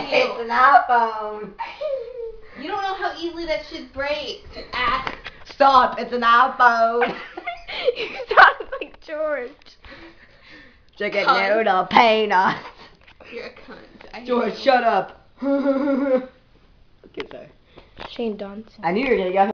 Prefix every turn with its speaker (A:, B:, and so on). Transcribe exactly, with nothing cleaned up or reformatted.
A: It's an iPhone.
B: You don't know how easily that shit breaks. Ass.
A: Stop, it's an iPhone.
C: You sound like George.
A: Chicken
B: Cunt.
A: noodle paint.
B: You're a cunt. I
A: George,
B: hate you.
A: shut up. Okay, sorry.
C: Shane Dunn.
A: I knew you were gonna go.